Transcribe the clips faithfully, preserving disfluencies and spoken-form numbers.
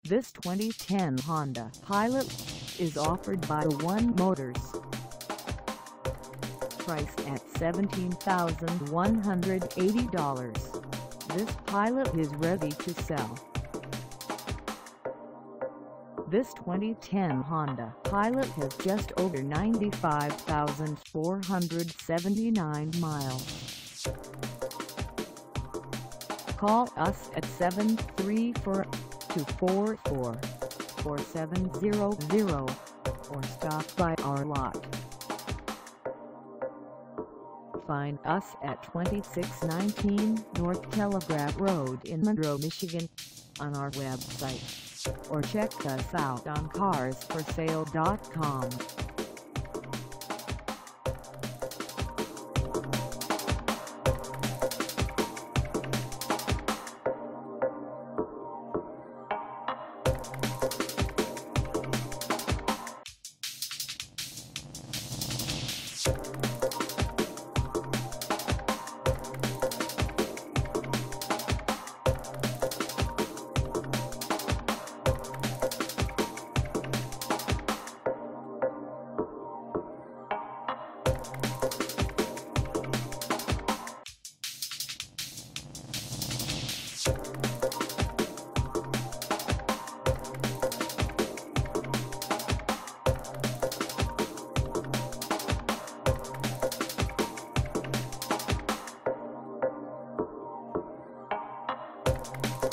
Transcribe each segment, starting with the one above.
This twenty ten Honda Pilot is offered by One Motors. Priced at seventeen thousand one hundred eighty dollars, this Pilot is ready to sell. This twenty ten Honda Pilot has just over ninety-five thousand four hundred seventy-nine miles. Call us at seven three four, two four four, four seven zero zero or stop by our lot. Find us at twenty-six nineteen North Telegraph Road in Monroe, Michigan on our website, or check us out on cars for sale dot com.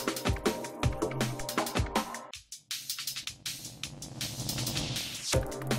You